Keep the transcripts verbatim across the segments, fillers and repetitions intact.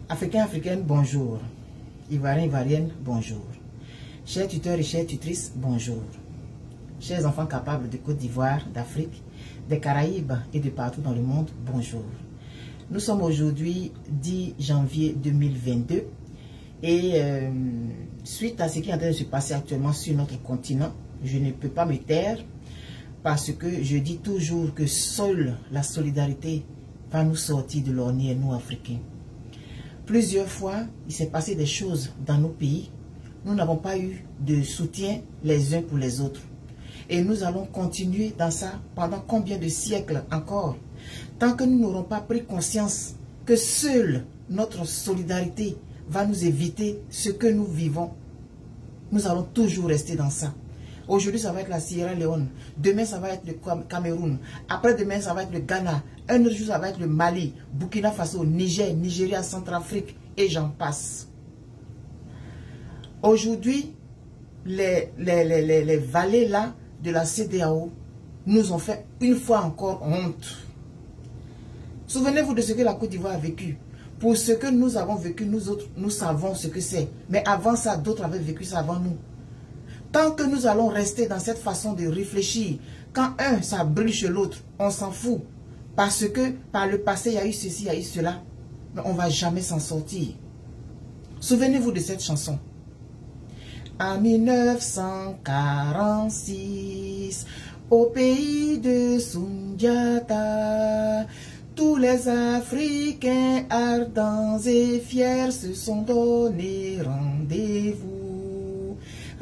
Africains, Africaines, bonjour. Ivoiriens, Ivoiriennes, bonjour. Chers tuteurs et chères tutrices, bonjour. Chers enfants capables de Côte d'Ivoire, d'Afrique, des Caraïbes et de partout dans le monde, bonjour. Nous sommes aujourd'hui dix janvier deux mille vingt-deux et euh, suite à ce qui est en train de se passer actuellement sur notre continent, je ne peux pas me taire parce que je dis toujours que seule la solidarité va nous sortir de l'ornière, nous Africains. Plusieurs fois, il s'est passé des choses dans nos pays. Nous n'avons pas eu de soutien les uns pour les autres. Et nous allons continuer dans ça pendant combien de siècles encore? Tant que nous n'aurons pas pris conscience que seule notre solidarité va nous éviter ce que nous vivons, nous allons toujours rester dans ça. Aujourd'hui, ça va être la Sierra Leone. Demain, ça va être le Cameroun. Après-demain, ça va être le Ghana. Un autre jour, ça va être le Mali, Burkina Faso, Niger, Nigeria, Centrafrique et j'en passe. Aujourd'hui, les, les, les, les, les vallées là de la C E D E A O nous ont fait une fois encore honte. Souvenez-vous de ce que la Côte d'Ivoire a vécu. Pour ce que nous avons vécu, nous autres, nous savons ce que c'est. Mais avant ça, d'autres avaient vécu ça avant nous. Tant que nous allons rester dans cette façon de réfléchir, quand un, ça brûle chez l'autre, on s'en fout. Parce que par le passé, il y a eu ceci, il y a eu cela. Mais on ne va jamais s'en sortir. Souvenez-vous de cette chanson. En mille neuf cent quarante-six, au pays de Sundiata, tous les Africains ardents et fiers se sont donné rendez-vous.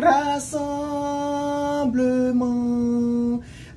Rassemblement,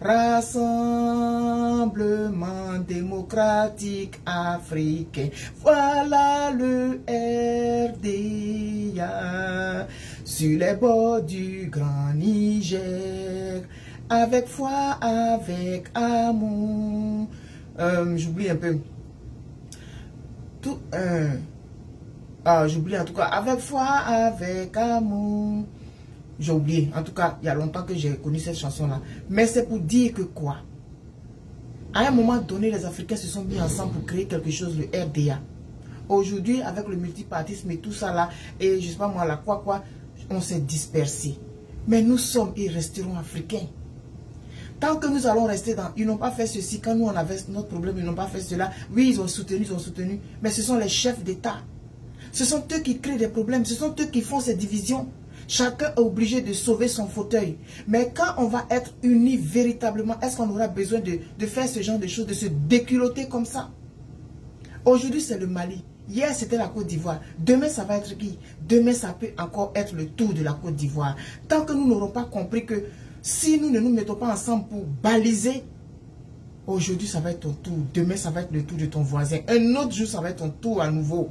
rassemblement démocratique africain. Voilà le R D A sur les bords du grand Niger. Avec foi, avec amour. Euh, J'oublie un peu. Tout. Euh, ah, j'oublie en tout cas. Avec foi, avec amour. J'ai oublié. En tout cas, il y a longtemps que j'ai connu cette chanson-là. Mais c'est pour dire que quoi? À un moment donné, les Africains se sont mis ensemble pour créer quelque chose, le R D A. Aujourd'hui, avec le multipartisme et tout ça là, et je sais pas moi, la quoi quoi, on s'est dispersé. Mais nous sommes et resterons africains. Tant que nous allons rester dans... Ils n'ont pas fait ceci. Quand nous, on avait notre problème, ils n'ont pas fait cela. Oui, ils ont soutenu, ils ont soutenu. Mais ce sont les chefs d'État. Ce sont eux qui créent des problèmes. Ce sont eux qui font ces divisions. Chacun est obligé de sauver son fauteuil. Mais quand on va être unis véritablement, est-ce qu'on aura besoin de, de faire ce genre de choses, de se déculotter comme ça? Aujourd'hui, c'est le Mali. Hier, c'était la Côte d'Ivoire. Demain, ça va être qui? Demain, ça peut encore être le tour de la Côte d'Ivoire. Tant que nous n'aurons pas compris que si nous ne nous mettons pas ensemble pour baliser, aujourd'hui, ça va être ton tour. Demain, ça va être le tour de ton voisin. Un autre jour, ça va être ton tour à nouveau.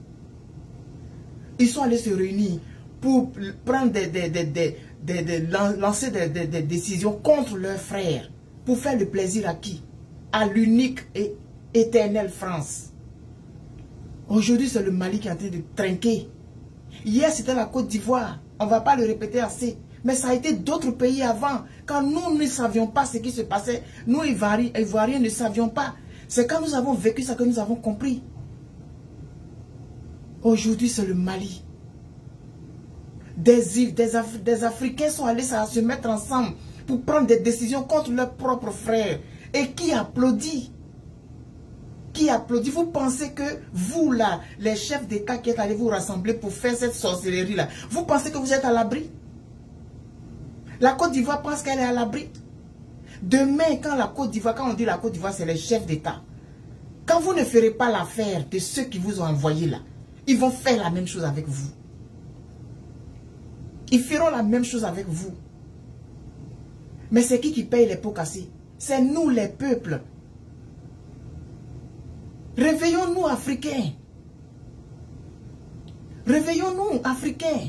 Ils sont allés se réunir pour prendre des, des, des, des, des, des lancer des, des, des décisions contre leurs frères. Pour faire le plaisir à qui? À l'unique et éternelle France. Aujourd'hui, c'est le Mali qui est en train de trinquer. Hier, c'était la Côte d'Ivoire. On ne va pas le répéter assez. Mais ça a été d'autres pays avant. Quand nous ne savions pas ce qui se passait, nous, Ivoiriens, Ivoiriens ne savions pas. C'est quand nous avons vécu ça que nous avons compris. Aujourd'hui, c'est le Mali. Des, des, Af des Africains sont allés se mettre ensemble pour prendre des décisions contre leurs propres frères. Et qui applaudit? Qui applaudit? Vous pensez que vous là, les chefs d'État qui êtes allés vous rassembler pour faire cette sorcellerie là, vous pensez que vous êtes à l'abri? La Côte d'Ivoire pense qu'elle est à l'abri. Demain, quand la Côte d'Ivoire, quand on dit la Côte d'Ivoire, c'est les chefs d'État. Quand vous ne ferez pas l'affaire de ceux qui vous ont envoyé là, ils vont faire la même chose avec vous. Ils feront la même chose avec vous. Mais c'est qui qui paye les pots cassés? C'est nous les peuples. Réveillons-nous Africains. Réveillons-nous Africains.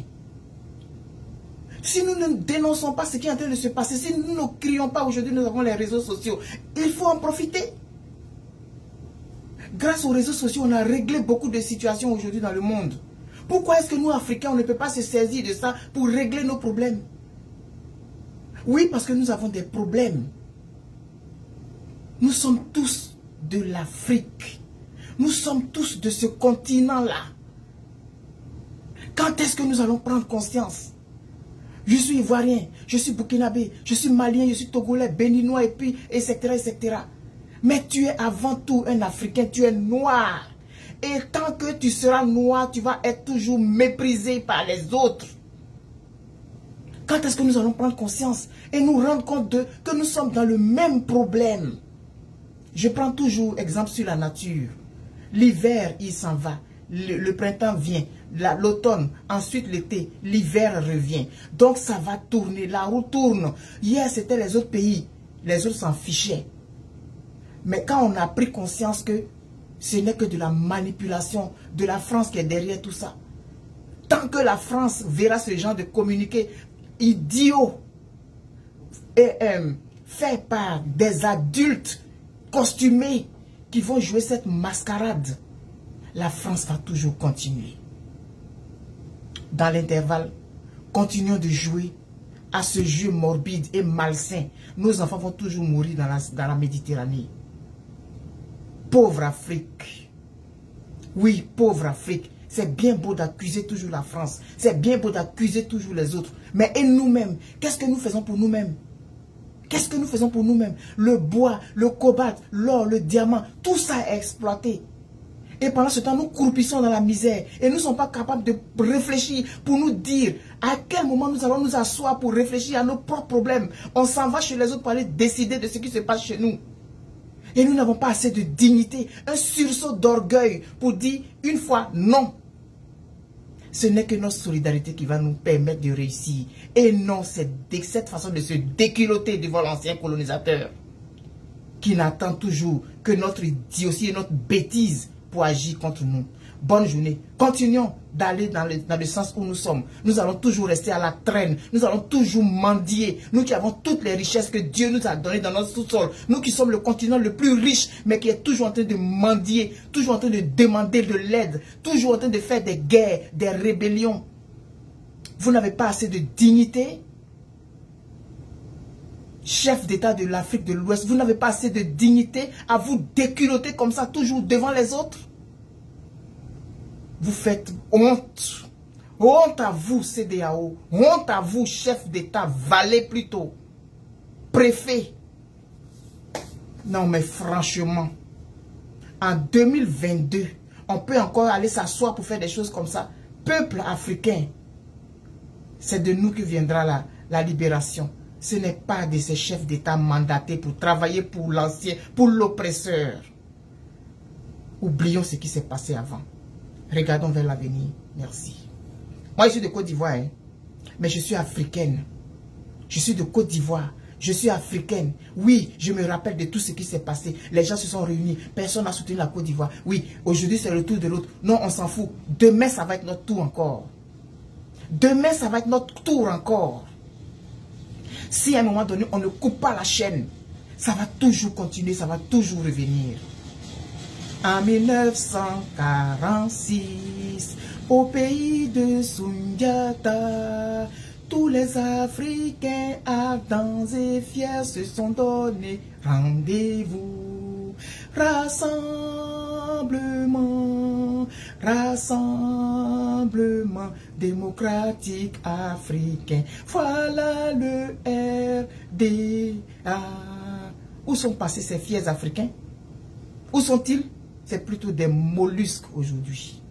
Si nous ne dénonçons pas ce qui est en train de se passer, si nous ne crions pas aujourd'hui, nous avons les réseaux sociaux, il faut en profiter. Grâce aux réseaux sociaux, on a réglé beaucoup de situations aujourd'hui dans le monde. Pourquoi est-ce que nous, Africains, on ne peut pas se saisir de ça pour régler nos problèmes? Oui, parce que nous avons des problèmes. Nous sommes tous de l'Afrique. Nous sommes tous de ce continent-là. Quand est-ce que nous allons prendre conscience? Je suis ivoirien, je suis burkinabé, je suis malien, je suis togolais, béninois, et puis, et cetera, et cetera. Mais tu es avant tout un Africain, tu es noir. Et tant que tu seras noir, tu vas être toujours méprisé par les autres. Quand est-ce que nous allons prendre conscience et nous rendre compte de, que nous sommes dans le même problème? Je prends toujours exemple sur la nature. L'hiver, il s'en va. Le, le printemps vient. L'automne, ensuite l'été. L'hiver revient. Donc ça va tourner. La roue tourne. Hier, c'était les autres pays. Les autres s'en fichaient. Mais quand on a pris conscience que ce n'est que de la manipulation de la France qui est derrière tout ça. Tant que la France verra ce genre de communiqué idiot et euh, fait par des adultes costumés qui vont jouer cette mascarade, la France va toujours continuer. Dans l'intervalle, continuons de jouer à ce jeu morbide et malsain. Nos enfants vont toujours mourir dans la, dans la Méditerranée. Pauvre Afrique. Oui, pauvre Afrique. C'est bien beau d'accuser toujours la France. C'est bien beau d'accuser toujours les autres. Mais et nous-mêmes, qu'est-ce que nous faisons pour nous-mêmes? Qu'est-ce que nous faisons pour nous-mêmes? Le bois, le cobalt, l'or, le diamant, tout ça est exploité. Et pendant ce temps, nous croupissons dans la misère. Et nous ne sommes pas capables de réfléchir pour nous dire à quel moment nous allons nous asseoir pour réfléchir à nos propres problèmes. On s'en va chez les autres pour aller décider de ce qui se passe chez nous. Et nous n'avons pas assez de dignité, un sursaut d'orgueil pour dire une fois non. Ce n'est que notre solidarité qui va nous permettre de réussir. Et non, c'est cette façon de se déculotter devant l'ancien colonisateur qui n'attend toujours que notre idiotie et notre bêtise pour agir contre nous. Bonne journée. Continuons d'aller dans le, dans le sens où nous sommes. Nous allons toujours rester à la traîne. Nous allons toujours mendier. Nous qui avons toutes les richesses que Dieu nous a données dans notre sous-sol. Nous qui sommes le continent le plus riche, mais qui est toujours en train de mendier, toujours en train de demander de l'aide, toujours en train de faire des guerres, des rébellions. Vous n'avez pas assez de dignité? Chef d'État de l'Afrique de l'Ouest, vous n'avez pas assez de dignité à vous déculotter comme ça, toujours devant les autres? Vous faites honte. Honte à vous, C D A O. Honte à vous, chef d'État, valet plutôt. Préfet. Non, mais franchement, en deux mille vingt-deux, on peut encore aller s'asseoir pour faire des choses comme ça. Peuple africain, c'est de nous que viendra la, la libération. Ce n'est pas de ces chefs d'État mandatés pour travailler pour l'ancien, pour l'oppresseur. Oublions ce qui s'est passé avant. Regardons vers l'avenir. Merci. Moi, je suis de Côte d'Ivoire, hein, mais je suis africaine. Je suis de Côte d'Ivoire. Je suis africaine. Oui, je me rappelle de tout ce qui s'est passé. Les gens se sont réunis. Personne n'a soutenu la Côte d'Ivoire. Oui, aujourd'hui, c'est le tour de l'autre. Non, on s'en fout. Demain, ça va être notre tour encore. Demain, ça va être notre tour encore. Si à un moment donné, on ne coupe pas la chaîne, ça va toujours continuer, ça va toujours revenir. En mille neuf cent quarante-six, au pays de Sundiata, tous les Africains ardents et fiers se sont donné rendez-vous. Rassemblement, rassemblement démocratique africain. Voilà le R D A. Où sont passés ces fiers africains? Où sont-ils? C'est plutôt des mollusques aujourd'hui.